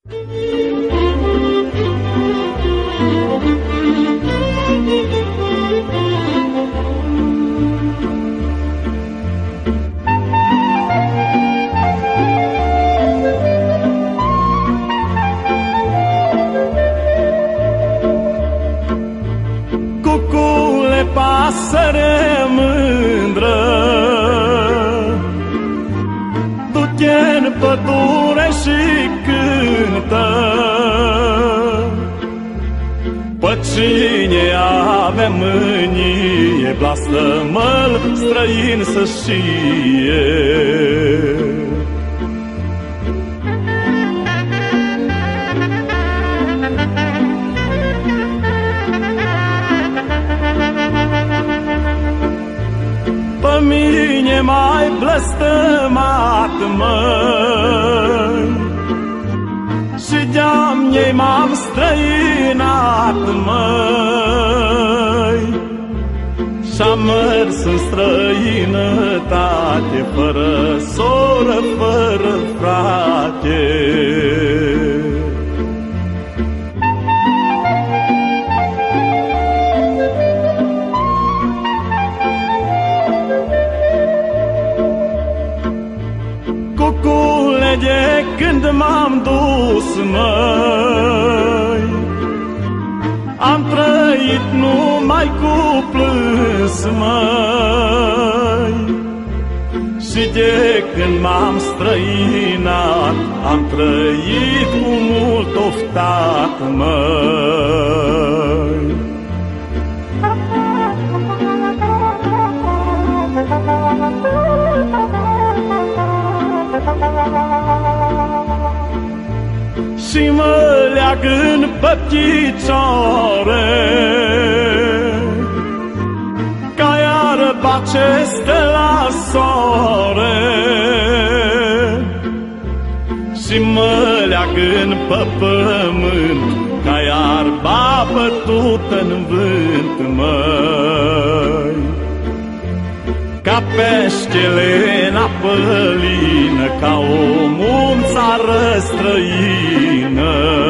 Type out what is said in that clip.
Cucule, pasăre mândră, du-te în pădure și cântă. Pe cine avea mânie, blastămă-l străin să știe. Pe mine mai blăstămat, măi, și de-am ei m-am străinat, măi, și-am mers în străinătate, fără soră, fără frate. Cucule, de când m-am dus, măi, am trăit numai cu plâns, măi, și de când m-am străinat, am trăit cu mult oftat, măi. Și mă leagă-n pe picioare, ca iarba ce stă la soare, și mă leagă-n pe pământ, ca iarba bătută-n vânt, măi. Ca peștele în apă lină, ca omul în țară străină.